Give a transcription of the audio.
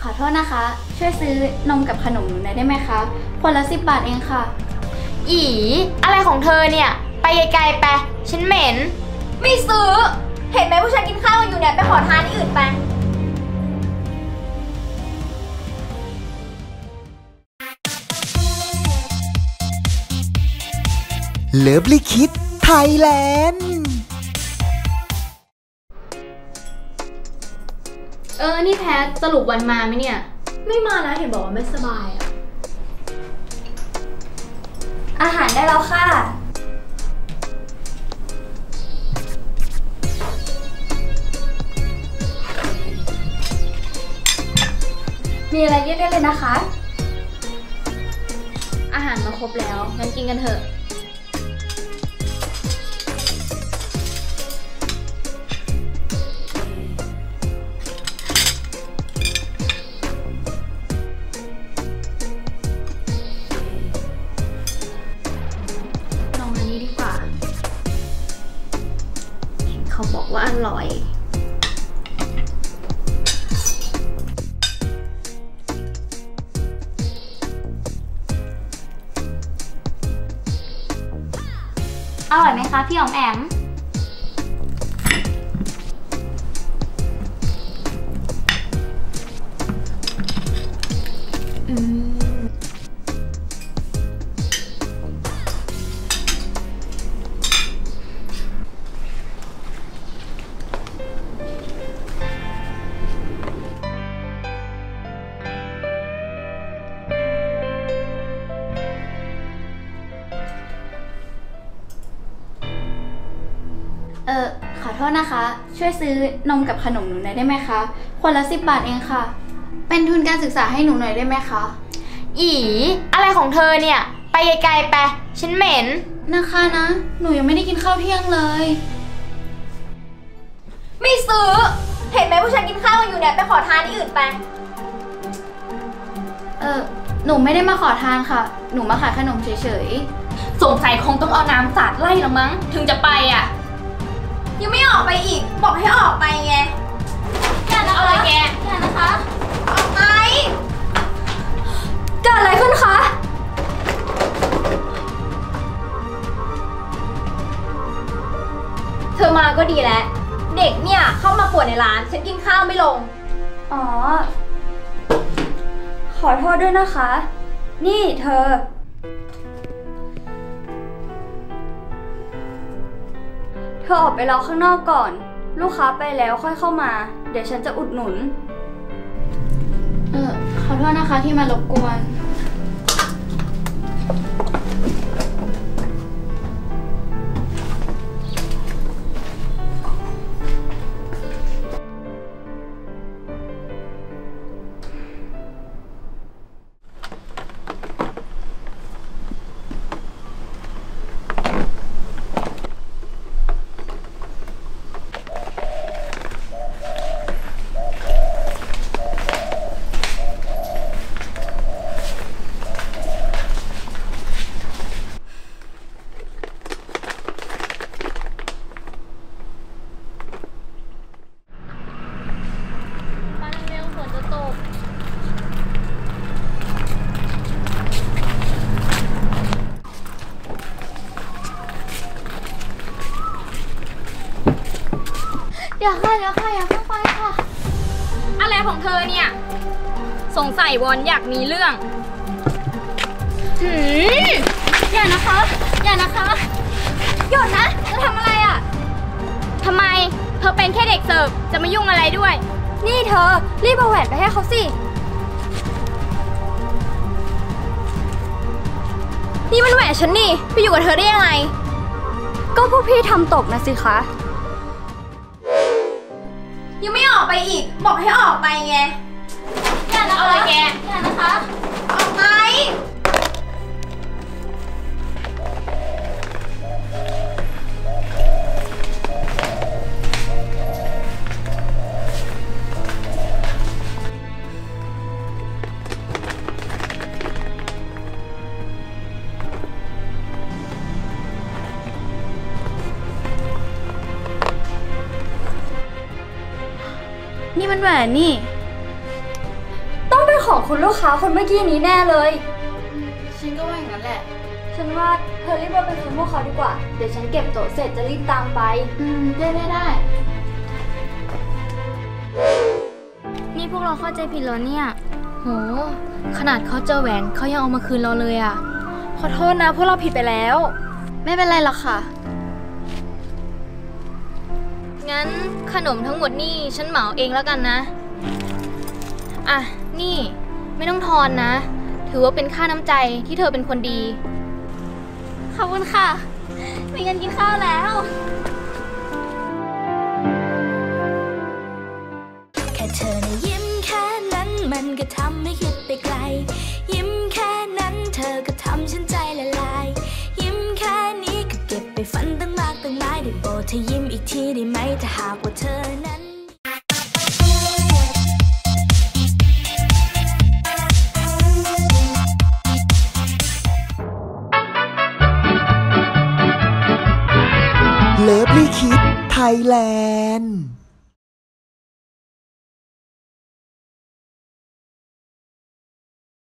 อโทษนะคะช่วยซื้อนมกับขนมหนูหน่อยได้ไหมคะคนละ10 บาทเองค่ะอีอะไรของเธอเนี่ยไปไกลๆไปฉันเหม็นไม่ซื้อเห็นไหมผู้ชายกินข้าวกันอยู่เนี่ยไปขอทานที่อื่นไปเลิฟลิคิดไทยแลนด์นี่แพทสรุปวันมาไหมเนี่ยไม่มานะเห็นบอกว่าไม่สบายอาหารได้แล้วค่ะมีอะไรเรียกได้เลยนะคะอาหารมาครบแล้วงั้นกินกันเถอะเขาบอกว่าอร่อยอร่อยไหมคะพี่อ๋อมแอมขอโทษนะคะช่วยซื้อนมกับขนมหนูหน่อยได้ไหมคะคนละ10 บาทเองค่ะเป็นทุนการศึกษาให้หนูหน่อยได้ไหมคะอีอะไรของเธอเนี่ยไปไกลๆไปฉันเหม็นนะคะนะหนูยังไม่ได้กินข้าวเที่ยงเลยไม่ซื้อเห็นไหมผู้ชายกินข้าวกันอยู่เนี่ยไปขอทานที่อื่นไปหนูไม่ได้มาขอทานค่ะหนูมาขายขนมเฉยๆสงสัยคงต้องเอาน้ำสาดไล่ละมั้งถึงจะไปอ่ะยังไม่ออกไปอีกบอกให้ออกไปไงอย่านะคะอะไรแกอย่านะคะออกไปเกิดอะไรขึ้นคะเธอมาก็ดีแล้วเด็กเนี่ยเข้ามาป่วนในร้านฉันกินข้าวไม่ลงอ๋อขอโทษด้วยนะคะนี่เธอออกไปรอข้างนอกก่อนลูกค้าไปแล้วค่อยเข้ามาเดี๋ยวฉันจะอุดหนุนขอโทษนะคะที่มารบกวนอย่าค่ะอย่าเพิ่งไปค่ะอะไรของเธอเนี่ยสงสัยวอนอยากมีเรื่องอย่านะคะหยุดนะจะทำอะไรอ่ะทำไมเธอเป็นแค่เด็กเสิร์ฟจะมายุ่งอะไรด้วยนี่เธอรีบเอาแหวนไปให้เขาสินี่มันแหวนฉันนี่ไปอยู่กับเธอได้ยังไงก็พวกพี่ทำตกนะสิคะยังไม่ออกไปอีกบอกให้ออกไปไงอย่านะคะอะไรแกอย่านะคะออกไปนี่มันแหวนนี่ของคุณลูกค้าคนเมื่อกี้นี้แน่เลยฉันก็ว่าอย่างนั้นแหละฉันว่าเธอรีบไปคืนพวกเขาดีกว่า เดี๋ยวฉันเก็บโต๊ะเสร็จจะรีบตามไปได้นี่พวกเราเข้าใจผิดแล้วเนี่ย โห ขนาดเขาเจอแหวนเขายังเอามาคืนเราเลยอะขอโทษนะพวกเราผิดไปแล้วไม่เป็นไรหรอกค่ะงั้นขนมทั้งหมดนี่ฉันเหมาเองแล้วกันนะ อ่ะ นี่ไม่ต้องทอนนะ ถือว่าเป็นค่าน้ำใจที่เธอเป็นคนดีขอบคุณค่ะมีเงินกินข้าวแล้วแค่เธอนะยิ้มแค่นั้นมันก็ทำให้คิดไปไกลยิ้มแค่นั้นเธอก็ทำฉันใจละลายยิ้มแค่นี้ก็เก็บไปฝันตั้งมากตั้งหลายได้โปรดเธอยิ้มอีกทีได้ไหมถ้าหากว่าเธอนั้นเลิฟลี่คิดไทยแลนด์